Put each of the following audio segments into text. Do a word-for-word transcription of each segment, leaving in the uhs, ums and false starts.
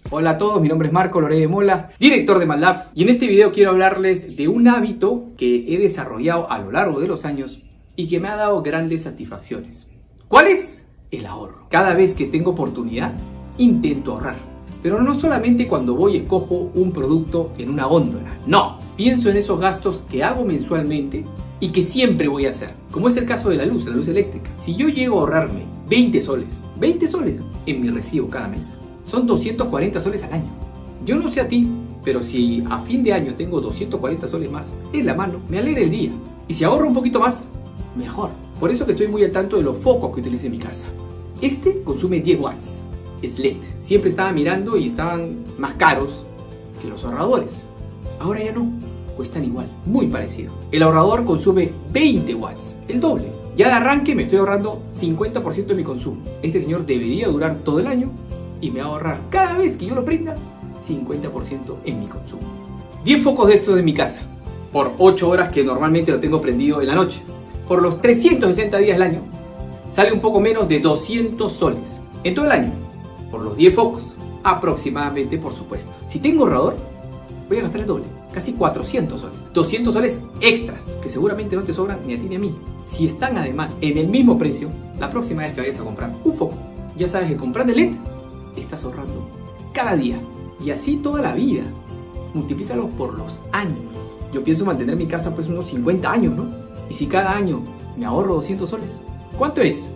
Hola a todos, mi nombre es Marco Loré de Mola, director de MATLAB, y en este video quiero hablarles de un hábito que he desarrollado a lo largo de los años y que me ha dado grandes satisfacciones. ¿Cuál es? El ahorro. Cada vez que tengo oportunidad, intento ahorrar. Pero no solamente cuando voy y escojo un producto en una góndola, no. Pienso en esos gastos que hago mensualmente y que siempre voy a hacer, como es el caso de la luz, la luz eléctrica. Si yo llego a ahorrarme veinte soles, veinte soles en mi recibo cada mes, son doscientos cuarenta soles al año. Yo no sé a ti, pero si a fin de año tengo doscientos cuarenta soles más en la mano, me alegra el día. Y si ahorro un poquito más, mejor. Por eso que estoy muy al tanto de los focos que utilizo en mi casa. Este consume diez watts, es L E D. Siempre estaba mirando y estaban más caros que los ahorradores. Ahora ya no, cuestan igual, muy parecido. El ahorrador consume veinte watts, el doble. Ya de arranque me estoy ahorrando cincuenta por ciento de mi consumo. Este señor debería durar todo el año y me va a ahorrar cada vez que yo lo prenda cincuenta por ciento en mi consumo. diez focos de estos en mi casa, por ocho horas que normalmente lo tengo prendido en la noche. Por los trescientos sesenta días del año, sale un poco menos de doscientos soles en todo el año. Por los diez focos, aproximadamente, por supuesto. Si tengo ahorrador, voy a gastar el doble, casi cuatrocientos soles. doscientos soles extras, que seguramente no te sobran ni a ti ni a mí. Si están además en el mismo precio, la próxima vez que vayas a comprar un foco, ya sabes que comprando L E D, estás ahorrando cada día. Y así toda la vida. Multiplícalo por los años. Yo pienso mantener mi casa pues unos cincuenta años, ¿no? Y si cada año me ahorro doscientos soles, ¿cuánto es?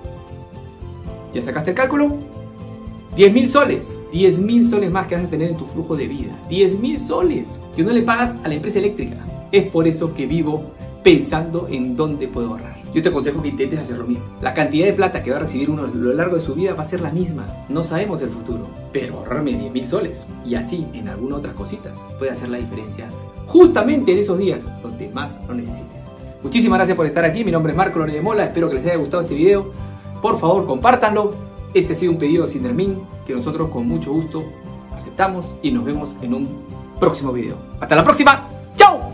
¿Ya sacaste el cálculo? diez mil soles. diez mil soles más que vas a tener en tu flujo de vida. diez mil soles que no le pagas a la empresa eléctrica. Es por eso que vivo pensando en dónde puedo ahorrar. Yo te aconsejo que intentes hacer lo mismo. La cantidad de plata que va a recibir uno a lo largo de su vida va a ser la misma. No sabemos el futuro, pero ahorrarme diez mil soles y así en algunas otras cositas puede hacer la diferencia justamente en esos días donde más lo necesites. Muchísimas gracias por estar aquí. Mi nombre es Marco Loré de Mola. Espero que les haya gustado este video. Por favor, compártanlo. Este ha sido un pedido sin Nermin que nosotros con mucho gusto aceptamos y nos vemos en un próximo video. ¡Hasta la próxima! ¡Chao!